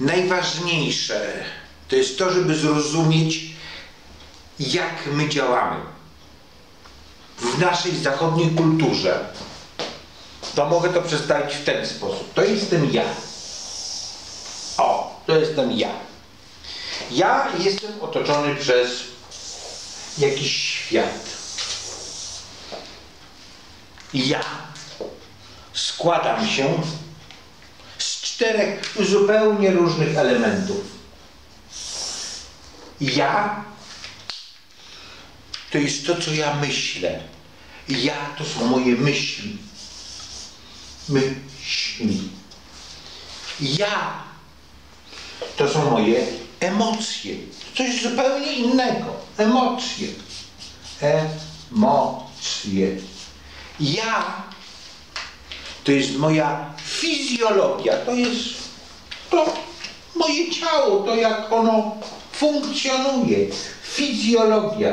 najważniejsze to jest to, żeby zrozumieć, jak my działamy w naszej zachodniej kulturze. To mogę to przedstawić w ten sposób. To jestem ja. O, to jestem ja. Ja jestem otoczony przez jakiś świat. Ja składam się z 4 zupełnie różnych elementów. Ja to jest to, co ja myślę. Ja to są moje myśli. Myśli. Ja to są moje emocje. Coś zupełnie innego. Emocje. Emocje. Ja to jest moja fizjologia. To jest to moje ciało. To jak ono funkcjonuje. Fizjologia.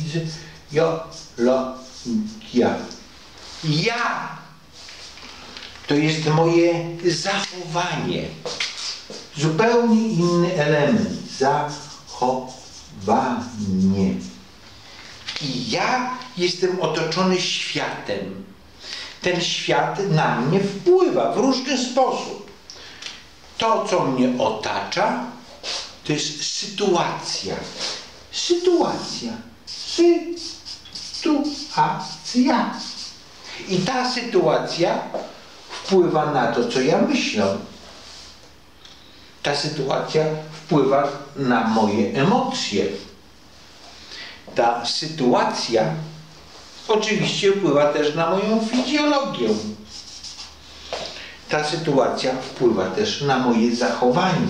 Fizjologia. Ja to jest moje zachowanie. Zupełnie inny element. Zachowanie. I ja jestem otoczony światem. Ten świat na mnie wpływa w różny sposób. To, co mnie otacza, to jest sytuacja. Sytuacja. Sytuacja. I ta sytuacja wpływa na to, co ja myślę. Ta sytuacja wpływa na moje emocje. Ta sytuacja oczywiście wpływa też na moją fizjologię. Ta sytuacja wpływa też na moje zachowanie.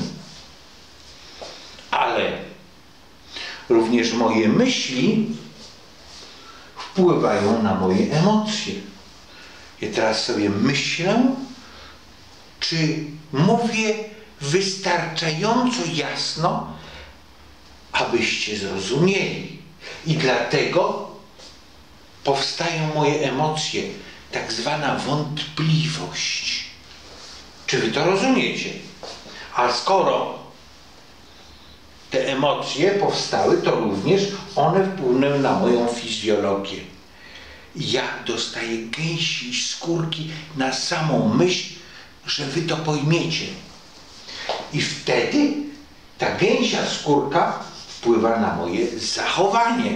Ale również moje myśli wpływają na moje emocje. I teraz sobie myślę, czy mówię wystarczająco jasno, abyście zrozumieli. I dlatego powstają moje emocje, tak zwana wątpliwość. Czy wy to rozumiecie? A skoro te emocje powstały, to również one wpłynęły na moją fizjologię. Ja dostaję gęsiej skórki na samą myśl, że wy to pojmiecie. I wtedy ta gęsia skórka wpływa na moje zachowanie.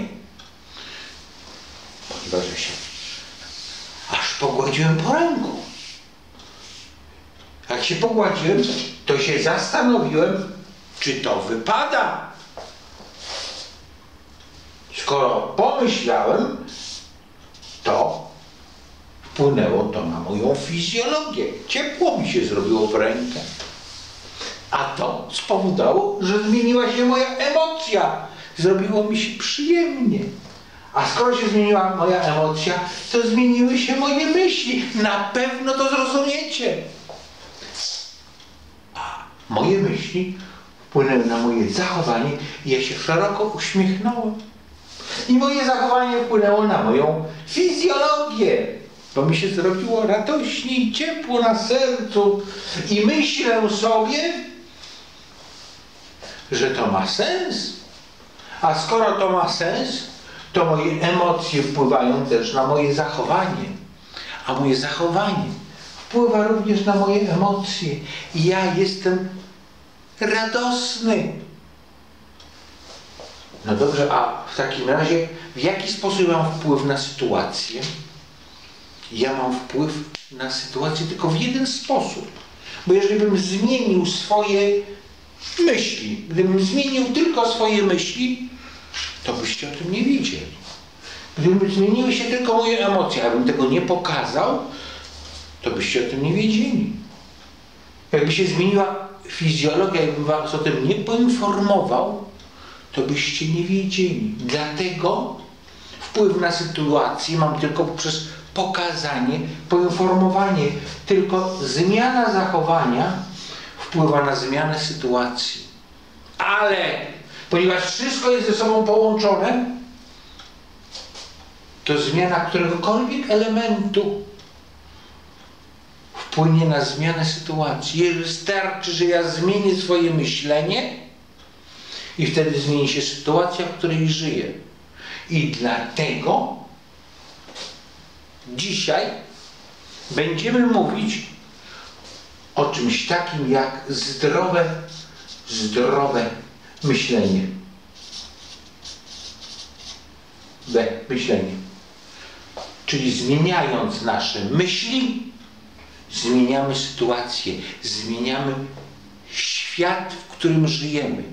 Ponieważ ja się aż pogładziłem po ręku. Jak się pogładziłem, to się zastanowiłem, czy to wypada. Skoro pomyślałem, to wpłynęło to na moją fizjologię. Ciepło mi się zrobiło w rękę. A to spowodowało, że zmieniła się moja emocja. Zrobiło mi się przyjemnie. A skoro się zmieniła moja emocja, to zmieniły się moje myśli. Na pewno to zrozumiecie. A moje myśli wpłynęły na moje zachowanie i ja się szeroko uśmiechnąłem. I moje zachowanie wpłynęło na moją fizjologię. Bo mi się zrobiło radośnie i ciepło na sercu. I myślę sobie, że to ma sens. A skoro to ma sens, to moje emocje wpływają też na moje zachowanie. A moje zachowanie wpływa również na moje emocje. I ja jestem radosny. No dobrze, a w takim razie w jaki sposób mam wpływ na sytuację? Ja mam wpływ na sytuację tylko w jeden sposób. Bo jeżeli bym zmienił swoje myśli, gdybym zmienił tylko swoje myśli, to byście o tym nie wiedzieli. Gdyby zmieniły się tylko moje emocje, a bym tego nie pokazał, to byście o tym nie wiedzieli. Jakby się zmieniła fizjologia, jakbym was o tym nie poinformował, to byście nie wiedzieli. Dlatego wpływ na sytuację mam tylko poprzez pokazanie, poinformowanie. Tylko zmiana zachowania wpływa na zmianę sytuacji. Ale ponieważ wszystko jest ze sobą połączone, to zmiana któregokolwiek elementu wpłynie na zmianę sytuacji. Wystarczy, że ja zmienię swoje myślenie i wtedy zmieni się sytuacja, w której żyję. I dlatego dzisiaj będziemy mówić o czymś takim jak zdrowe myślenie. Myślenie. Czyli zmieniając nasze myśli, zmieniamy sytuację, zmieniamy świat, w którym żyjemy.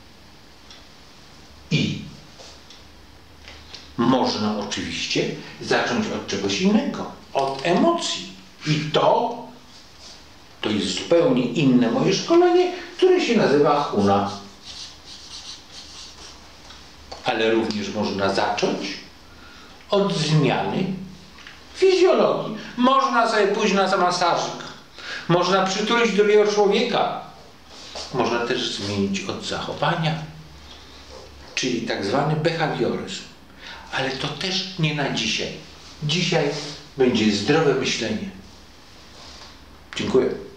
I można oczywiście zacząć od czegoś innego, od emocji. I to jest zupełnie inne moje szkolenie, które się nazywa Huna. Ale również można zacząć od zmiany fizjologii. Można sobie pójść na masażyk. Można przytulić drugiego człowieka. Można też zmienić od zachowania, czyli tak zwany behawioryzm. Ale to też nie na dzisiaj. Dzisiaj będzie zdrowe myślenie. Dziękuję.